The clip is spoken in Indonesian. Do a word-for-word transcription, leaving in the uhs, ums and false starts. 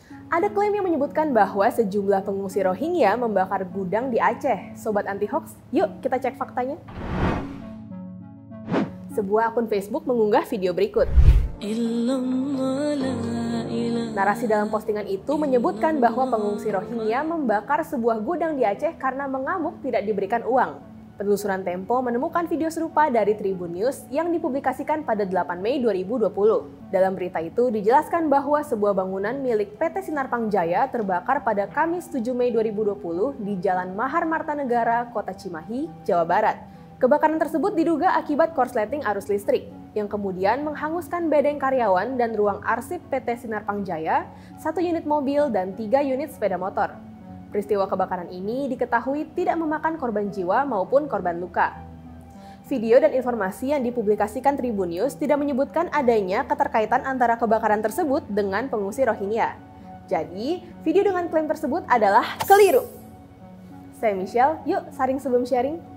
Ada klaim yang menyebutkan bahwa sejumlah pengungsi Rohingya membakar gudang di Aceh. Sobat anti hoax, yuk kita cek faktanya. Sebuah akun Facebook mengunggah video berikut. Narasi dalam postingan itu menyebutkan bahwa pengungsi Rohingya membakar sebuah gudang di Aceh karena mengamuk tidak diberikan uang. Penelusuran Tempo menemukan video serupa dari Tribun News yang dipublikasikan pada delapan Mei dua ribu dua puluh. Dalam berita itu dijelaskan bahwa sebuah bangunan milik P T Sinarpang Jaya terbakar pada Kamis tujuh Mei dua ribu dua puluh di Jalan Mahar Martanegara, Kota Cimahi, Jawa Barat. Kebakaran tersebut diduga akibat korsleting arus listrik, yang kemudian menghanguskan bedeng karyawan dan ruang arsip P T Sinarpang Jaya, satu unit mobil, dan tiga unit sepeda motor. Peristiwa kebakaran ini diketahui tidak memakan korban jiwa maupun korban luka. Video dan informasi yang dipublikasikan Tribun News tidak menyebutkan adanya keterkaitan antara kebakaran tersebut dengan pengungsi Rohingya. Jadi, video dengan klaim tersebut adalah keliru. Saya Michelle, yuk saring sebelum sharing.